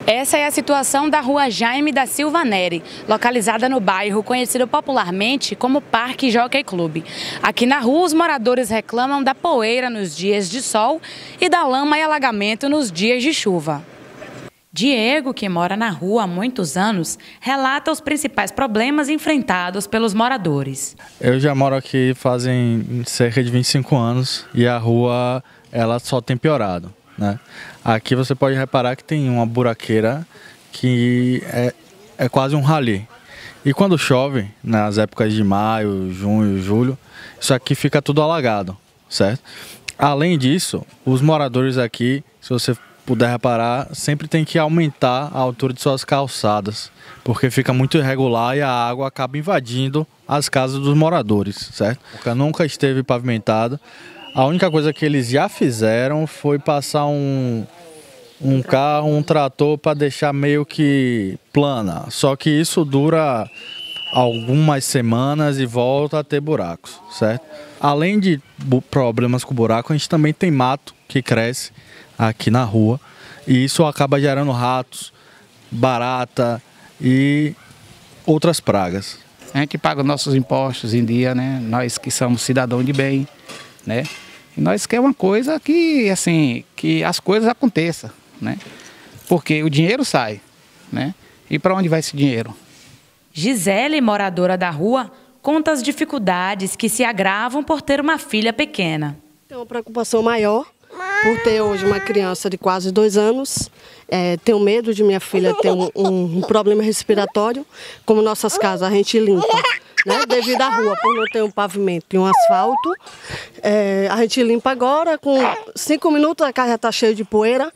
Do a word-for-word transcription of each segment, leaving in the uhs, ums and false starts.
Essa é a situação da rua Jaime da Silva Neri, localizada no bairro conhecido popularmente como Parque Jockey Club. Aqui na rua, os moradores reclamam da poeira nos dias de sol e da lama e alagamento nos dias de chuva. Diego, que mora na rua há muitos anos, relata os principais problemas enfrentados pelos moradores. Eu já moro aqui fazem cerca de vinte e cinco anos e a rua ela só tem piorado, né? Aqui você pode reparar que tem uma buraqueira que é, é quase um rali. E quando chove, nas épocas de maio, junho, julho, isso aqui fica tudo alagado, certo? Além disso, os moradores aqui, se você puder reparar, sempre tem que aumentar a altura de suas calçadas, porque fica muito irregular e a água acaba invadindo as casas dos moradores, certo? Porque nunca esteve pavimentado. A única coisa que eles já fizeram foi passar um, um carro, um trator para deixar meio que plana. Só que isso dura algumas semanas e volta a ter buracos, certo? Além de problemas com buraco, a gente também tem mato que cresce aqui na rua. E isso acaba gerando ratos, barata e outras pragas. A gente paga nossos impostos em dia, né? Nós que somos cidadãos de bem, né? E nós queremos uma coisa que, assim, que as coisas aconteçam, né? Porque o dinheiro sai, né? E para onde vai esse dinheiro? Gisele, moradora da rua, conta as dificuldades que se agravam por ter uma filha pequena. Tem uma preocupação maior por ter hoje uma criança de quase dois anos. É, tenho medo de minha filha ter um, um, um problema respiratório. Como nossas casas a gente limpa, né? Devido à rua, por não ter um pavimento e um asfalto, é, a gente limpa agora, com cinco minutos a casa já está cheia de poeira.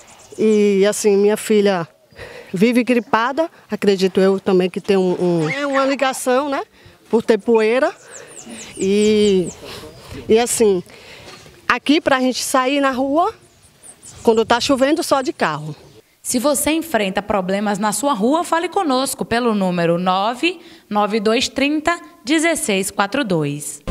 E assim, minha filha vive gripada, acredito eu também que tem um, um, uma ligação, né? Por ter poeira. E, e assim, aqui para a gente sair na rua, quando está chovendo, só de carro. Se você enfrenta problemas na sua rua, fale conosco pelo número nove nove dois três zero um seis quatro dois.